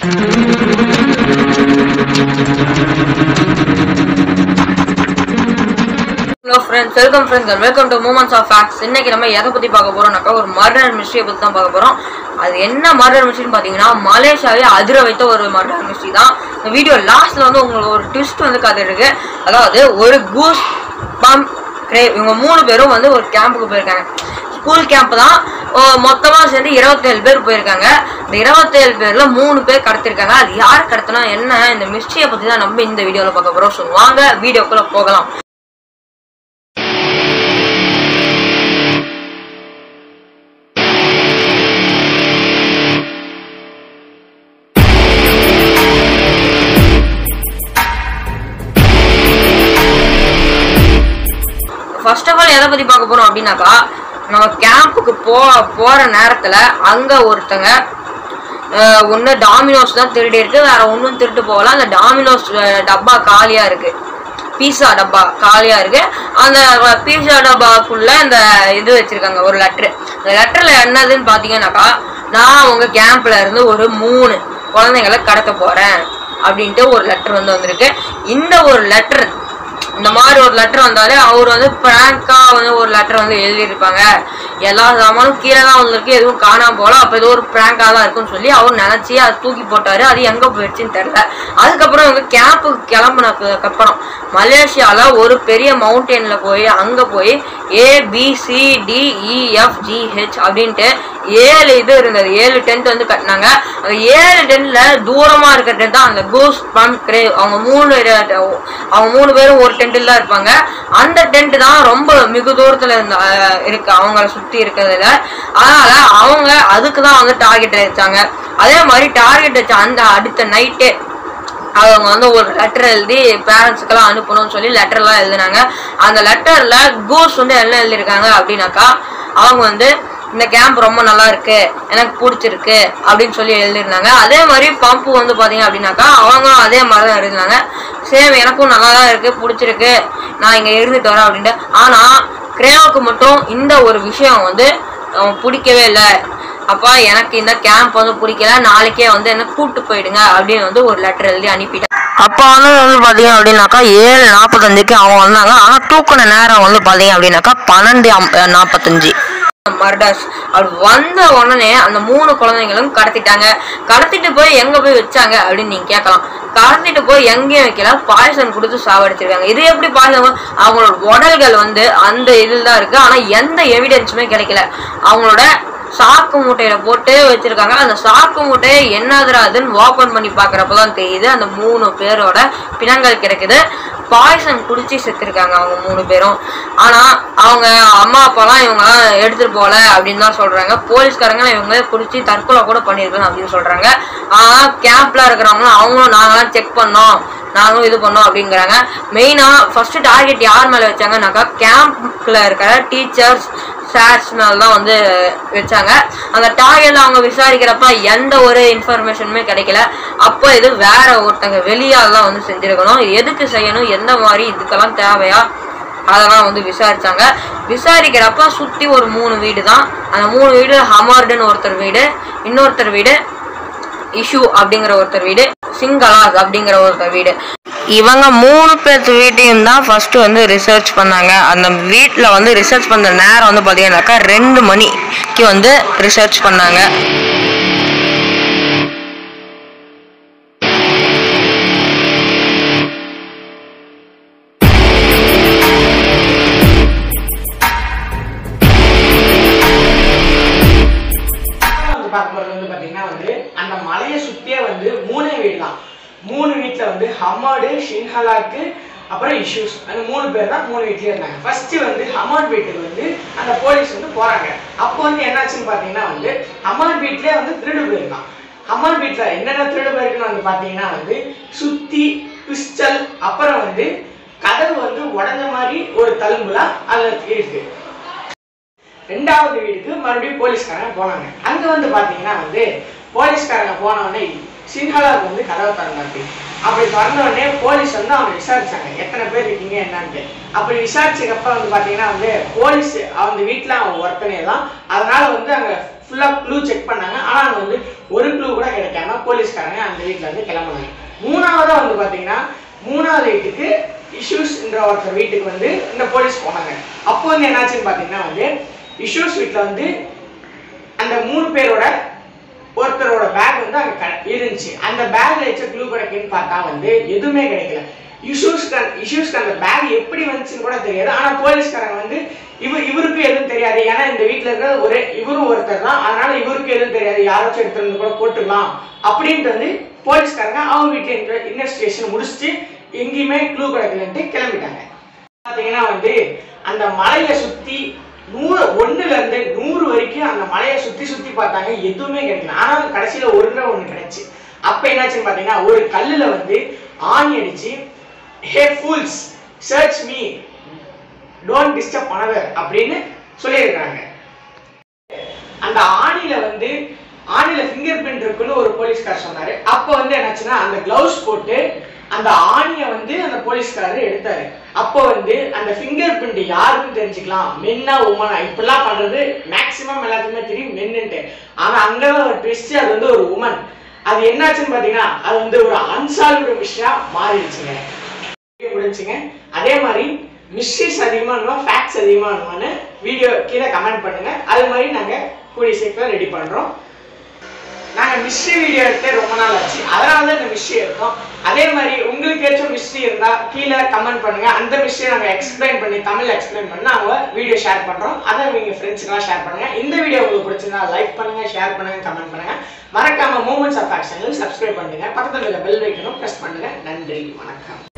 Hello friends, welcome to Moments of Facts. இன்னைக்கு நம்ம எதை பத்தி பார்க்க போறோம்னாக்கா ஒரு மர்டர் மிஸ்ட்ரியை பத்தி தான் பார்க்க போறோம். அது என்ன மர்டர் மிஸ்ட்ரின்னு பாத்தீங்கன்னா மலேசியாவே அதிர வைத்த ஒரு மர்டர் மிஸ்ட்ரி தான். இந்த வீடியோ லாஸ்ட்ல வந்து உங்களுக்கு ஒரு ட்விஸ்ட் வந்து காத்துட்டு இருக்கு. அதாவது ஒரு கூஸ் பம்ப் கிரேவ் இவங்க 3 பேரும் வந்து ஒரு கேம்புக்கு போயிருக்காங்க. ஸ்கூல் கேம்ப் தான். மொத்தமா சேர்ந்து 27 பேர் போயிருக்காங்க. இந்த 27 பேர்ல 3 பேர் கடத்திருக்காங்க. அது யார் கடத்தினா என்ன, இந்த மிஸ்ட்ரியை பத்தி தான் நம்ம இந்த வீடியோல பார்க்க போறோம். ஸோ வாங்க வீடியோக்குள்ள போகலாம். ஃபர்ஸ்ட் ஆஃப் ஆல் எதை பத்தி பார்க்க போறோம் அப்படின்னாக்கா, நம்ம கேம்புக்கு போற நேரத்துல அங்க ஒருத்தங்க ஒண்ணு டாமினோஸ் தான் திருடி இருக்கு, வேற ஒன்றும் திருட்டு போகலாம். அந்த டாமினோஸ் டப்பா காலியா இருக்கு, பீஸா டப்பா காலியா இருக்கு. அந்த பீஸா டப்பாக்குள்ள இந்த இது வச்சிருக்காங்க, ஒரு லெட்டர். அந்த லெட்டர்ல என்னதுன்னு பாத்தீங்கன்னாக்கா, நான் உங்க கேம்ப்ல இருந்து ஒரு 3 குழந்தைங்களை கடத்த போறேன் அப்படின்ட்டு ஒரு லெட்டர் வந்து வந்திருக்கு. இந்த ஒரு லெட்டர், இந்த மாதிரி ஒரு லெட்டர் வந்தாலே அவர் வந்து பிராங்கா வந்து ஒரு லெட்டர் வந்து எழுதியிருப்பாங்க. எல்லா சாமானும் கீழே தான் வந்திருக்கு, எதுவும் காணாம போல, அப்போ ஏதோ ஒரு பிராங்கா தான் இருக்குன்னு சொல்லி அவர் நினைச்சி அதை தூக்கி போட்டாரு. அது எங்க போயிடுச்சுன்னு தெரியல. அதுக்கப்புறம் இவங்க கேம்புக்கு கிளம்புனதுக்கு அப்புறம் மலேசியால ஒரு பெரிய மவுண்டெயின்ல போய் அங்க போய் ABCDEFGH அப்படின்ட்டு 7 இது இருந்தது, 7 டென்ட் வந்து கட்டினாங்க. அந்த 7 டென்ட்ல தூரமா இருக்கிற டென்ட் தான் அந்த கூஸ் பம்ப் கிரேவ். அவங்க 3 பேரும் ஒரு டென்ட்ல தான் இருப்பாங்க. அந்த டென்ட் தான் ரொம்ப மிகு தூரத்துல இருக்கு அவங்கள சுத்தி இருக்கிறதுல. அதனால அவங்க அதுக்கு தான் வந்து டார்கெட் வச்சாங்க. அதே மாதிரி டார்கெட் வச்ச அந்த அடுத்த நைட்டே அவங்க வந்து ஒரு லெட்டர் எழுதி பேரண்ட்ஸுக்கெல்லாம் அனுப்பணும்னு சொல்லி லெட்டர்லாம் எழுதினாங்க. அந்த லெட்டர்ல கூஸ் வந்து என்ன எழுதியிருக்காங்க அப்படின்னாக்கா, அவங்க வந்து இந்த கேம்ப் ரொம்ப நல்லா இருக்கு, எனக்கு பிடிச்சிருக்கு அப்படின்னு சொல்லி எழுதிருந்தாங்க. அதே மாதிரி பம்பு வந்து பாத்தீங்க அப்படின்னாக்கா, அவங்க அதே மாதிரி தான் எழுதினாங்க. சேம் எனக்கும் நல்லா தான் இருக்கு, பிடிச்சிருக்கு, நான் இங்க இருந்துட்டு வரேன் அப்படின்ட்டு. ஆனா கிரேவுக்கு மட்டும் இந்த ஒரு விஷயம் வந்து பிடிக்கவே இல்லை. அப்பா எனக்கு இந்த கேம்ப் வந்து பிடிக்கல, நாளைக்கே வந்து என்ன கூப்பிட்டு போயிடுங்க அப்படின்னு வந்து ஒரு லெட்டர் எழுதி அனுப்பிட்டேன். அப்போ வந்து பாத்தீங்க அப்படின்னாக்கா 7:45க்கு அவங்க வந்தாங்க. ஆனா தூக்குன நேரம் வந்து பாத்தீங்க அப்படின்னாக்கா 12:45 மர்டர்ஸ். அப்படி வந்த உடனே அந்த 3 குழந்தைங்களும் கடத்திட்டாங்க. கடத்திட்டு போய் எங்க போய் வச்சாங்க அப்படின்னு நீங்க கேட்கலாம். கடத்திட்டு போய் எங்கேயும் வைக்கல, பாய்சன் கொடுத்து சாவடிச்சிருக்காங்க. இது எப்படி பாய்சன்? அவங்களோட உடல்கள் வந்து அந்த இதில் தான் இருக்கு, ஆனா எந்த எவிடன்ஸுமே கிடைக்கல. அவங்களோட சாக்கு மூட்டையில போட்டு வச்சிருக்காங்க. அந்த சாக்கு மூட்டையை என்னதுன்னு ஓபன் பண்ணி பாக்குறப்பதான் தெரியுது அந்த 3 பேரோட பிணங்கள் கிடைக்குது. பாய்சன் குடிச்சு செத்துருக்காங்க அவங்க 3 பேரும். ஆனா அவங்க அம்மா அப்பாலாம் இவங்கலாம் எடுத்துட்டு போல அப்படின்னு தான் சொல்றாங்க. போலீஸ்காரங்க இவங்க குடிச்சு தற்கொலை கூட பண்ணிருக்காங்க அப்படின்னு சொல்றாங்க. ஆனா கேம்ப்ல இருக்கிறவங்களும் அவங்களும் நாங்களாம் செக் பண்ணோம், நாங்களும் இது பண்ணோம் அப்படிங்கிறாங்க. மெயினா ஃபர்ஸ்ட் டார்கெட் யார் மேல வச்சாங்கன்னாக்கா, கேம்ப்ல இருக்கிற டீச்சர்ஸ் சார்ஸ் மேல தான் வந்து வச்சாங்க. அந்த டார்கெட்ல அவங்க விசாரிக்கிறப்ப எந்த ஒரு இன்ஃபர்மேஷனுமே கிடைக்கல. அப்போ இது வேற ஒருத்தங்க வெளியால் தான் வந்து செஞ்சிருக்கணும். எதுக்கு செய்யணும், எந்த மாதிரி இதுக்கெல்லாம் தேவையா அதெல்லாம் வந்து விசாரிச்சாங்க. விசாரிக்கிறப்ப சுத்தி ஒரு 3 வீடு தான். அந்த 3 வீடு ஹமார்டுன்னு ஒருத்தர் வீடு, இன்னொருத்தர் வீடு இஷு அப்படிங்கிற ஒருத்தர் வீடு, சிங்கலாஸ் அப்படிங்கிற ஒருத்தர் வீடு. இவங்க 3 பேர்த்து வீட்டையும் தான் ஃபர்ஸ்ட் வந்து ரிசர்ச் பண்ணாங்க. அந்த வீட்டில் வந்து ரிசர்ச் பண்ணுற நேரம் வந்து பார்த்தீங்கன்னாக்கா 2 மணிக்கு வந்து ரிசர்ச் பண்ணாங்க. அந்த மலையை சுத்தியே வந்து 3 வீடு தான். 3 வீட்டுல வந்து ஹமாடு, ஷின்ஹலாக்கு, அப்புறம் இஷ்யூஸ், அந்த 3 பேர் தான் 3 வீட்லயே இருந்தாங்க. ஃபர்ஸ்ட் வந்து ஹமாட் வீட்டுக்கு வந்து அந்த போலீஸ் வந்து போறாங்க. அப்போ வந்து என்னாச்சுன்னு பாத்தீங்கன்னா வந்து ஹமாட் வீட்லயே வந்து திருடு போயிருக்கான். ஹமாட் வீட்டுல என்னென்ன திருடு போயிருக்குன்னு வந்து பாத்தீங்கன்னா வந்து சுத்தி, பிஸ்டல், அப்புறம் வந்து கதவு வந்து உடஞ்ச மாதிரி ஒரு தழும்புலாம் அதுல இருக்கு. 2வது வீட்டுக்கு மறுபடியும் போலீஸ்காரங்க போனாங்க. அங்க வந்து பாத்தீங்கன்னா வந்து போலீஸ்காரங்க போனவொடனே சின்ஹலாவுக்கு வந்து கதவை திறந்தாச்சு. அப்படி திறந்த உடனே போலீஸ் வந்து அவங்க விசாரிச்சாங்க எத்தனை பேர் இருக்கீங்க என்னன்னு. அப்படி விசாரிச்சக்கப்ப வந்து பாத்தீங்கன்னா வந்து போலீஸ் அவங்க வீட்டுல அவங்க ஒருத்தனே தான். அதனால வந்து அங்க ஃபுல்லா க்ளூ செக் பண்ணாங்க. ஆனா அங்க வந்து ஒரு க்ளூ கூட கிடைக்காம போலீஸ்காரங்க அந்த வீட்டுல இருந்து கிளம்புனாங்க. மூணாவதா வந்து பாத்தீங்கன்னா மூணாவது வீட்டுக்கு இஷ்யூஸ்ன்ற ஒருத்தர் வீட்டுக்கு வந்து இந்த போலீஸ் போனாங்க. அப்போ வந்து என்னாச்சுன்னு பாத்தீங்கன்னா வந்து இஷ்யூஸ் வீட்டுல வந்து அந்த 3 பேரோட ஒருத்தரோட பேக் வந்து அங்க இருந்துச்சு. அந்த பேக்ல வச்ச க்ளூ கிடைக்குன்னு பார்த்தா வந்து எதுவுமே கிடைக்கல. இஷ்யூஸ்க்கு அந்த பேக் எப்படி வந்துச்சுன்னு கூட தெரியாது. ஆனா போலீஸ்காரங்க வந்து இவருக்கு எதுவும் தெரியாது, ஏன்னா இந்த வீட்டுல இருக்கிற இவரும் ஒருத்தர் தான், அதனால இவருக்கு எதுவும் தெரியாது, யாராச்சும் எடுத்துருந்து கூட போட்டுக்கலாம் அப்படின்ட்டு வந்து போலீஸ்காரங்க அவங்க வீட்டுல இன்வெஸ்டிகேஷன் முடிச்சுட்டு எங்கேயுமே க்ளூ கிடைக்கலன்ட்டு கிளம்பிட்டாங்க. பாத்தீங்கன்னா வந்து அந்த மலையை சுத்தி 100 இருந்து 100 வரைக்கும் அந்த மலையை சுத்தி பார்த்தாங்க, எதுவுமே கிடைக்கல. ஆனா கடைசியில ஒண்ணு கிடைச்சு. அப்ப என்னாச்சுன்னு பாத்தீங்கன்னா ஒரு கல்லுல வந்து ஆணி அடிச்சு hey fools search me don't disturb another அப்படின்னு சொல்லியிருக்காங்க. அந்த ஆணில ஃபிங்கர் பிரிண்ட் இருக்குன்னு ஒரு போலீஸ்கார் சொன்னாரு. அப்ப வந்து என்னாச்சுன்னா அந்த கிளவுஸ் போட்டு அந்த ஆணியை வந்து அந்த போலீஸ்காரர் எடுத்தாரு. அப்போ வந்து அந்த ஃபிங்கர் பிரிண்ட் யாருன்னு தெரிஞ்சுக்கலாம், மென்னா உமனா. இப்பெல்லாம் பண்றது மேக்சிமம் எல்லாத்துக்குமே தெரியும் மென்னுட்டு. ஆனா அங்கதான் ஒரு ட்விஸ்ட், அது வந்து ஒரு உமன். அது என்னாச்சுன்னு பாத்தீங்கன்னா அது வந்து ஒரு அன்சால்வ்டு மிஸ்டரா மாறிடுச்சுங்க. முடிஞ்சுங்க. அதே மாதிரி மிஸ்ட்ரிஸ் அதிகமா ஃபேக்ட்ஸ் அதிகமானு வீடியோ கீழே கமெண்ட் பண்ணுங்க. அது மாதிரி நாங்க கூடிய சீக்கிரம் ரெடி பண்றோம். நாங்க மிஸ்ட்ரி வீடியோ எடுத்து ரொம்ப நாள் ஆச்சு, அதனாலதான் இந்த மிஸ்ட்ரி எடுத்தோம். அதே மாதிரி உங்களுக்கு ஏதாச்சும் மிஸ்ட்ரி இருந்தா கீழே கமெண்ட் பண்ணுங்க. அந்த மிஸ்ட்ரி நாங்க எக்ஸ்பிளைன் பண்ணி தமிழ்ல எக்ஸ்பிளைன் பண்ணி நாங்க வீடியோ ஷேர் பண்றோம். அதை நீங்க ஃப்ரெண்ட்ஸ்க்குலாம் ஷேர் பண்ணுங்க. இந்த வீடியோ உங்களுக்கு பிடிச்சிருந்தா லைக் பண்ணுங்க, ஷேர் பண்ணுங்க, கமெண்ட் பண்ணுங்க. மறக்காம மூமெண்ட்ஸ் ஆஃப் ஆக்ஷன் சப்ஸ்கிரைப் பண்ணுங்க. பக்கத்துல பெல் ஐகானை பிரஸ் பண்ணுங்க. நன்றி, வணக்கம்.